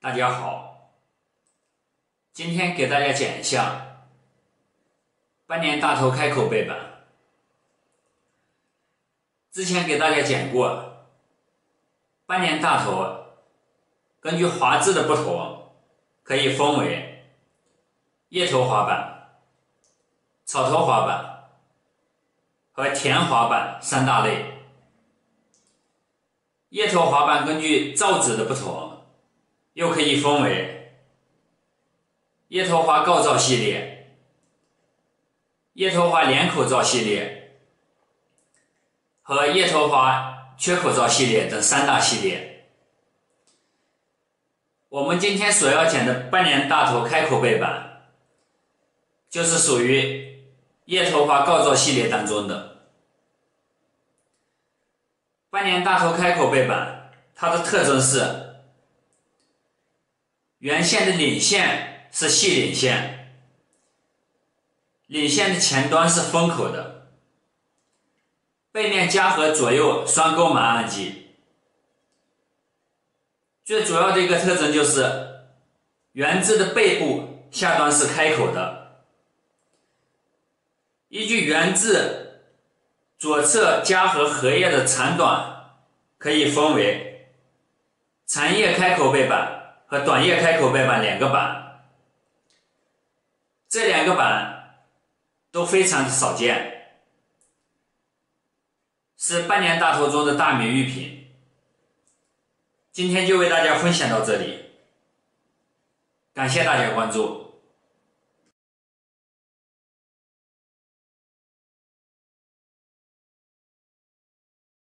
大家好，今天给大家讲一下半年大头开口背板。之前给大家讲过，半年大头根据滑质的不同，可以分为叶头滑板、草头滑板和田滑板三大类。叶头滑板根据造纸的不同，又可以分为叶头滑高造系列、叶头滑连口造系列和叶头滑缺口造系列等三大系列。我们今天所要讲的半年大头开口背板，就是属于叶头滑高造系列当中的。半年大头开口背板，它的特征是原线的领线是细领线，领线的前端是封口的，背面夹合左右双钩满按机。最主要的一个特征就是原质的背部下端是开口的。依据原质左侧夹合荷叶的长短，可以分为长叶开口背板和短叶开口背板两个板。这两个板都非常的少见，是半年大头中的大名玉品。今天就为大家分享到这里，感谢大家关注。